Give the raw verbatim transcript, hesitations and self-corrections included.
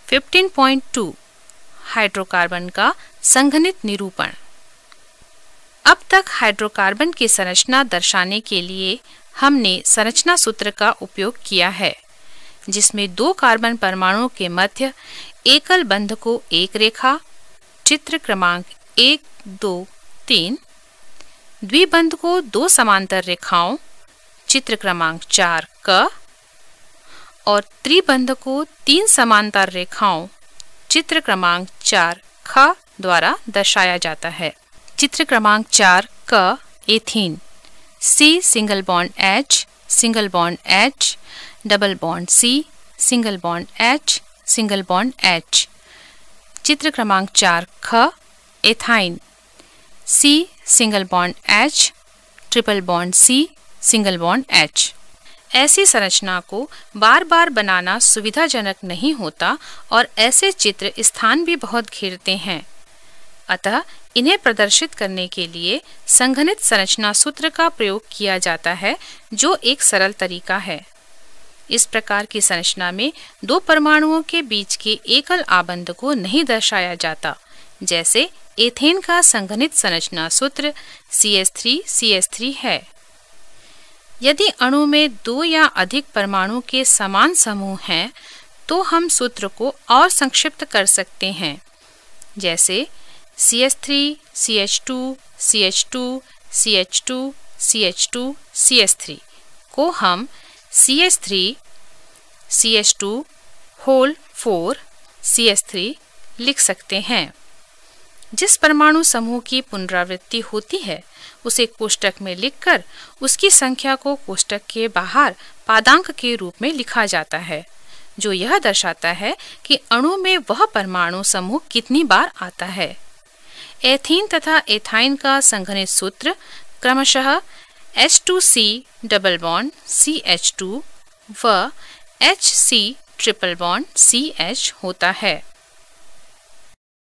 Fifteen point two hydrocarbon का संघनित निरूपण। अब तक हाइड्रोकार्बन की संरचना दर्शाने के लिए हमने संरचना सूत्र का उपयोग किया है, जिसमें दो कार्बन परमाणुओं के मध्य एकल बंध को एक रेखा, चित्र क्रमांक एक, दो, तीन, द्विबंध को दो समांतर रेखाओं, चित्र क्रमांक चार क, और त्रिबंध को तीन समांतर रेखाओं, चित्र क्रमांक चार ख द्वारा दर्शाया जाता है। चित्र क्रमांक चार क ethene, C single bond H, single bond H, double bond C, single bond H, single bond H। चित्र क्रमांक चार ख ethyne, C single bond H, triple bond C, single bond H। ऐसी संरचना को बार बार बनाना सुविधाजनक नहीं होता और ऐसे चित्र स्थान भी बहुत घेरते हैं। अतः इन्हें प्रदर्शित करने के लिए संघनित संरचना सूत्र का प्रयोग किया जाता है, जो एक सरल तरीका है। इस प्रकार की संरचना में दो परमाणुओं के बीच के एकल आबंध को नहीं दर्शाया जाता, जैसे एथेन का संघनित संरचना सूत्र C H three C H three है। यदि अणु में दो या अधिक परमाणु के समान समूह हैं, तो हम सूत्र को और संक्षिप्त कर सकते हैं, जैसे C H three, C H two, C H two, C H two, C H two, C H three को हम C H three, C H two whole four, C H three लिख सकते हैं। जिस परमाणु समूह की पुनरावृत्ति होती है, उसे कोष्टक में लिखकर उसकी संख्या को कोष्टक के बाहर पादांक के रूप में लिखा जाता है, जो यह दर्शाता है कि अणु में वह परमाणु समूह कितनी बार आता है। एथीन तथा एथाइन का संघनित सूत्र क्रमशः H two C double bond C H two व H C triple bond C H होता है।